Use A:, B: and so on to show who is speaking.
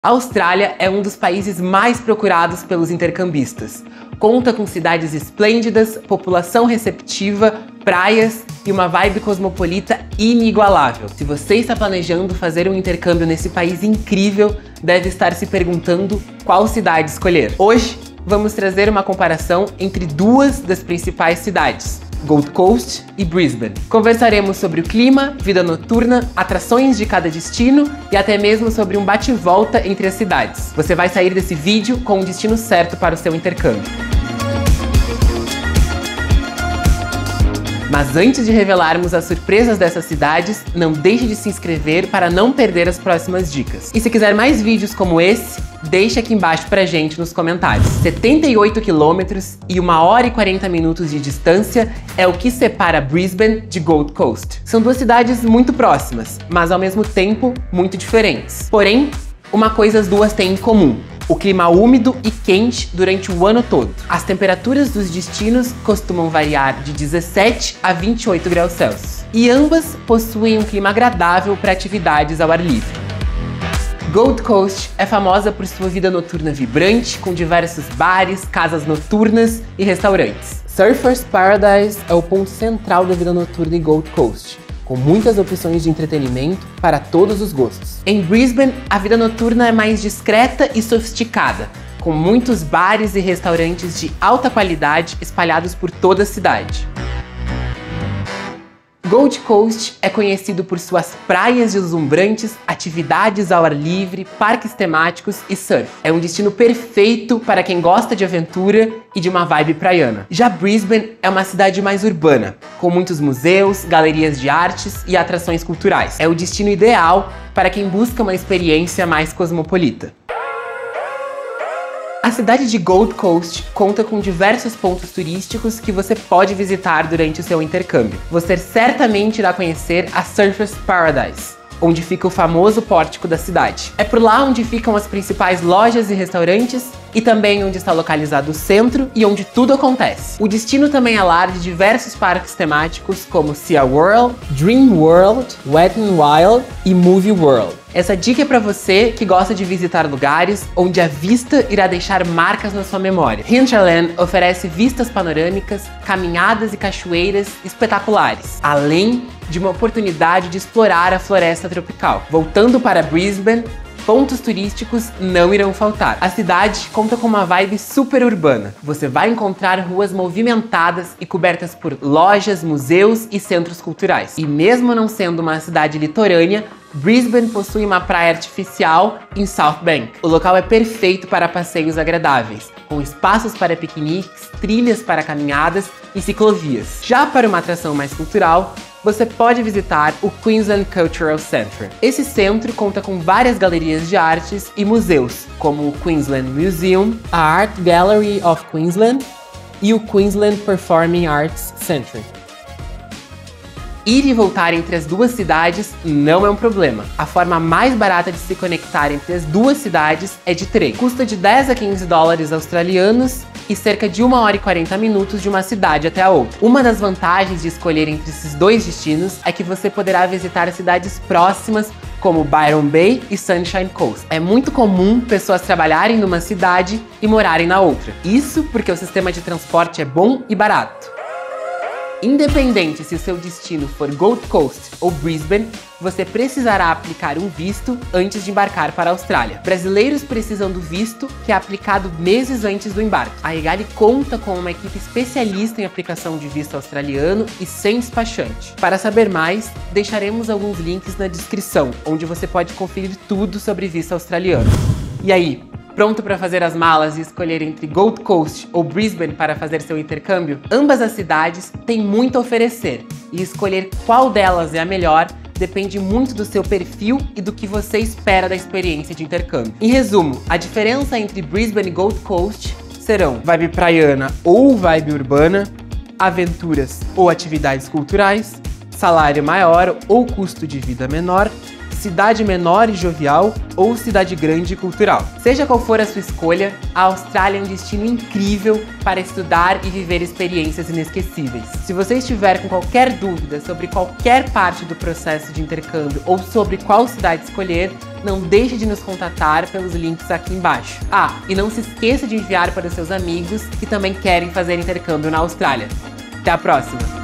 A: A Austrália é um dos países mais procurados pelos intercambistas. Conta com cidades esplêndidas, população receptiva, praias e uma vibe cosmopolita inigualável. Se você está planejando fazer um intercâmbio nesse país incrível, deve estar se perguntando qual cidade escolher. Hoje, vamos trazer uma comparação entre duas das principais cidades, Gold Coast e Brisbane. Conversaremos sobre o clima, vida noturna, atrações de cada destino e até mesmo sobre um bate-volta entre as cidades. Você vai sair desse vídeo com o destino certo para o seu intercâmbio. Mas antes de revelarmos as surpresas dessas cidades, não deixe de se inscrever para não perder as próximas dicas. E se quiser mais vídeos como esse, deixa aqui embaixo pra gente nos comentários. 78 quilômetros e 1h e 40 minutos de distância é o que separa Brisbane de Gold Coast. São duas cidades muito próximas, mas ao mesmo tempo muito diferentes. Porém, uma coisa as duas têm em comum: o clima úmido e quente durante o ano todo. As temperaturas dos destinos costumam variar de 17 a 28 graus Celsius. E ambas possuem um clima agradável para atividades ao ar livre. Gold Coast é famosa por sua vida noturna vibrante, com diversos bares, casas noturnas e restaurantes. Surfers Paradise é o ponto central da vida noturna em Gold Coast, com muitas opções de entretenimento para todos os gostos. Em Brisbane, a vida noturna é mais discreta e sofisticada, com muitos bares e restaurantes de alta qualidade espalhados por toda a cidade. Gold Coast é conhecido por suas praias deslumbrantes, atividades ao ar livre, parques temáticos e surf. É um destino perfeito para quem gosta de aventura e de uma vibe praiana. Já Brisbane é uma cidade mais urbana, com muitos museus, galerias de artes e atrações culturais. É o destino ideal para quem busca uma experiência mais cosmopolita. A cidade de Gold Coast conta com diversos pontos turísticos que você pode visitar durante o seu intercâmbio. Você certamente irá conhecer a Surfers Paradise, onde fica o famoso pórtico da cidade. É por lá onde ficam as principais lojas e restaurantes e também onde está localizado o centro e onde tudo acontece. O destino também é lar de diversos parques temáticos como Sea World, Dream World, Wet n Wild e Movie World. Essa dica é para você que gosta de visitar lugares onde a vista irá deixar marcas na sua memória. Hinterland oferece vistas panorâmicas, caminhadas e cachoeiras espetaculares, além de uma oportunidade de explorar a floresta tropical. Voltando para Brisbane, pontos turísticos não irão faltar. A cidade conta com uma vibe super urbana. Você vai encontrar ruas movimentadas e cobertas por lojas, museus e centros culturais. E mesmo não sendo uma cidade litorânea, Brisbane possui uma praia artificial em South Bank. O local é perfeito para passeios agradáveis, com espaços para piqueniques, trilhas para caminhadas e ciclovias. Já para uma atração mais cultural, você pode visitar o Queensland Cultural Centre. Esse centro conta com várias galerias de artes e museus, como o Queensland Museum, a Art Gallery of Queensland e o Queensland Performing Arts Centre. Ir e voltar entre as duas cidades não é um problema. A forma mais barata de se conectar entre as duas cidades é de trem. Custa de 10 a 15 dólares australianos e cerca de 1h e 40 minutos de uma cidade até a outra. Uma das vantagens de escolher entre esses dois destinos é que você poderá visitar cidades próximas como Byron Bay e Sunshine Coast. É muito comum pessoas trabalharem numa cidade e morarem na outra. Isso porque o sistema de transporte é bom e barato. Independente se o seu destino for Gold Coast ou Brisbane, você precisará aplicar um visto antes de embarcar para a Austrália. Brasileiros precisam do visto, que é aplicado meses antes do embarque. A Egali conta com uma equipe especialista em aplicação de visto australiano e sem despachante. Para saber mais, deixaremos alguns links na descrição, onde você pode conferir tudo sobre visto australiano. E aí? Pronto para fazer as malas e escolher entre Gold Coast ou Brisbane para fazer seu intercâmbio? Ambas as cidades têm muito a oferecer, e escolher qual delas é a melhor depende muito do seu perfil e do que você espera da experiência de intercâmbio. Em resumo, a diferença entre Brisbane e Gold Coast serão vibe praiana ou vibe urbana, aventuras ou atividades culturais, salário maior ou custo de vida menor, cidade menor e jovial ou cidade grande e cultural. Seja qual for a sua escolha, a Austrália é um destino incrível para estudar e viver experiências inesquecíveis. Se você estiver com qualquer dúvida sobre qualquer parte do processo de intercâmbio ou sobre qual cidade escolher, não deixe de nos contatar pelos links aqui embaixo. Ah, e não se esqueça de enviar para os seus amigos que também querem fazer intercâmbio na Austrália. Até a próxima!